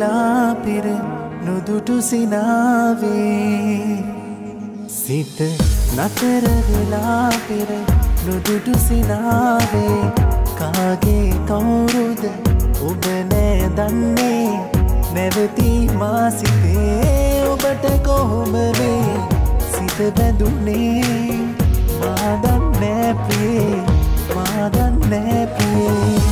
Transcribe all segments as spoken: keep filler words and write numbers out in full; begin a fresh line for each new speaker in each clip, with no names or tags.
වෙලා පෙර නුදුටු සිනාවේ සිත නතර වෙලා පෙර නුදුටු සිනාවේ කාගේ කවුරුද ඔබ නෑ දන්නේ නැවතී මා සිතේ ඔබට කොහොම වේ සිත බැඳුනේ මා දන්නේ ප්‍රියේ මා දන්නේ ප්‍රියේ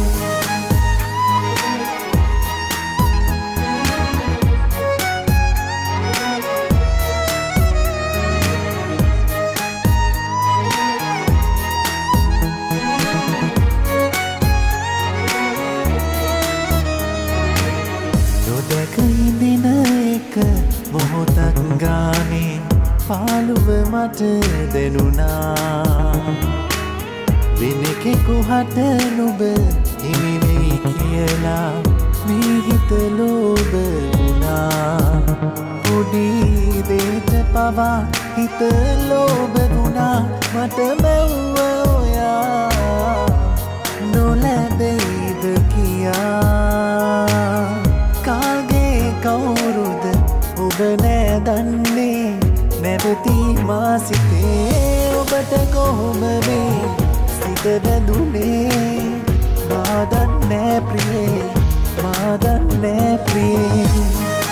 මොහොතක් ගානේ පාළුව මට දෙනුනා වෙන කෙකුහට නුඹ හිමි වෙයි කියලා මේ හිත ලෝභ වුණා පොඩි දෙයට පවා හිත ලෝභ වුණා මට මැව්ව ඔයා නොලැබෙයිද කියා කාගේ කවුරුද ඔබ නෑ දන්නේ නැවතී මා සිතේ ඔබට කොහොම වේ සිත බැඳුනේ මා දන්නේ ප්‍රියේ මා දන්නේ ප්‍රියේ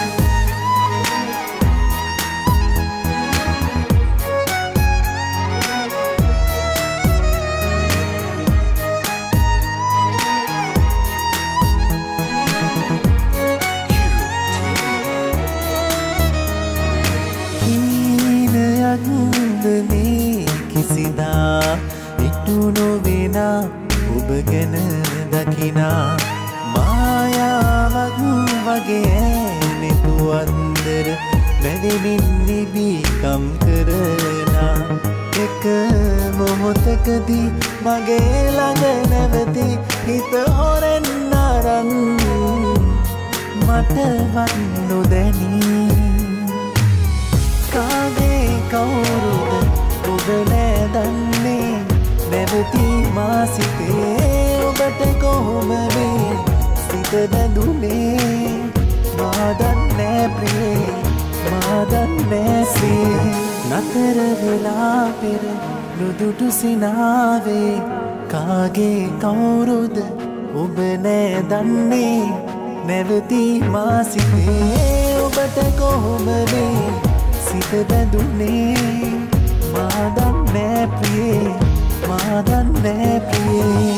කිසිදා ඉක්තු නොවෙනා ඔබ ගැන දකිනා මායාවක් වගේ නෙතු අන්දර බැඳෙමින් නිබිකම් කරනා එක මොහොතකදී මගේ ළඟ නැවති හිත හොරෙන් අරන් මටවත් නොදැනී කාගේ කවුරුද ඔබ නෑ දන්නේ නැවතී මා සිතේ ඔබට කොහොම වේ සිත බැඳුනේ මා දන්නේ ප්‍රියේ මා දන්නේ ප්‍රියේ නතර වෙලා පෙර නුදුටු සිනාවේ කාගේ කවුරුද ඔබ නෑ දන්නේ නැවතී මා සිතේ ඔබට කොහොම වේ සිත බැඳුනේ මා දන්නේ ප්‍රියේ මා දන්නේ ප්‍රියේ